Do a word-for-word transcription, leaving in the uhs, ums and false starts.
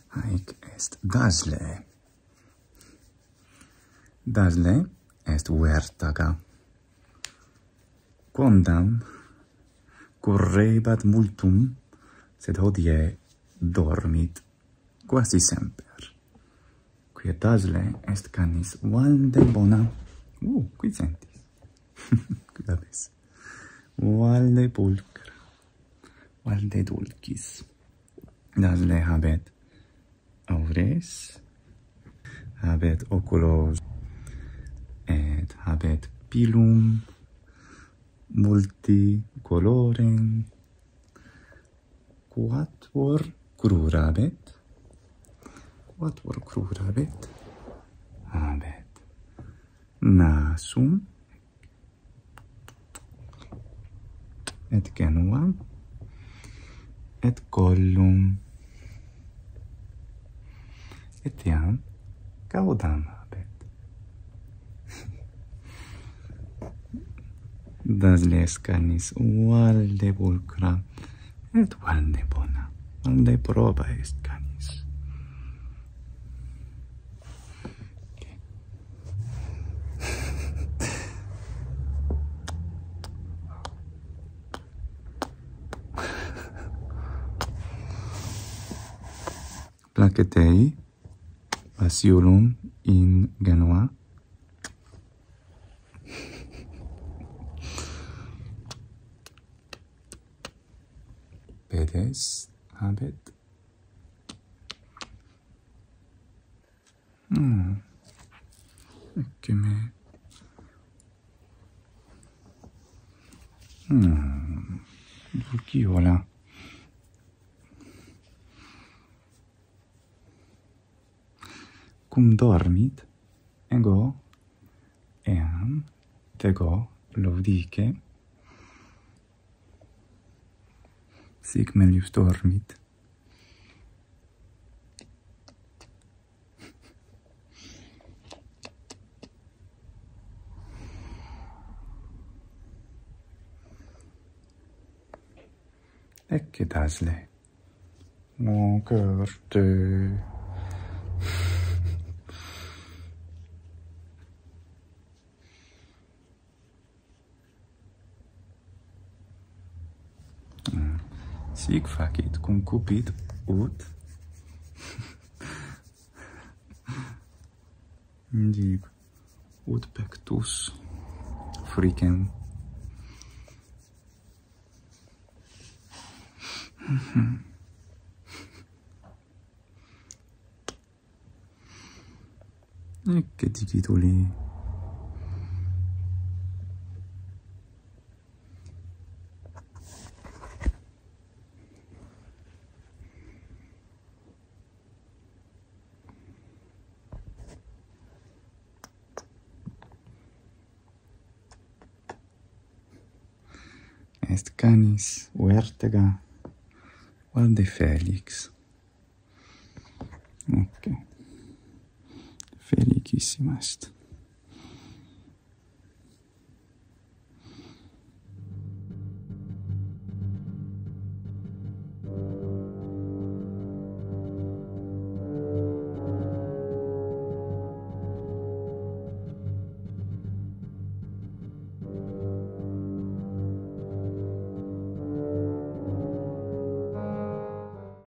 Haik est Dazzle. Dazzle est huertaga. Quondam currebat multum, sed hodie dormit quasi semper. Quia Dazzle est canis valde bona. Uh, qui sentis. Qui abes. Valde pulcra. Valde dulcis. Dazzle habet aures, habet oculos, et habet pilum multicolorem, quatuor crurabet, quatuor crurabet, habet nasum, et genuam, et collum, etiam caudam habet. Dazzle est canis valde pulcra, et valde bona, valde proba est canis. Placetei Basiolum in Genoa. Pedes habet. Hmm. Ecce me. Hmm. Dulciola. Cum dormit, ego eam tego laudice, sic melius dormit. Ecce Dazzle. Mon cœur te... Sic facit cum Cupid ut Dib ut pectus fricem. Ecce digituli. Est canis huertega valde felix. Ok. Felicissima est.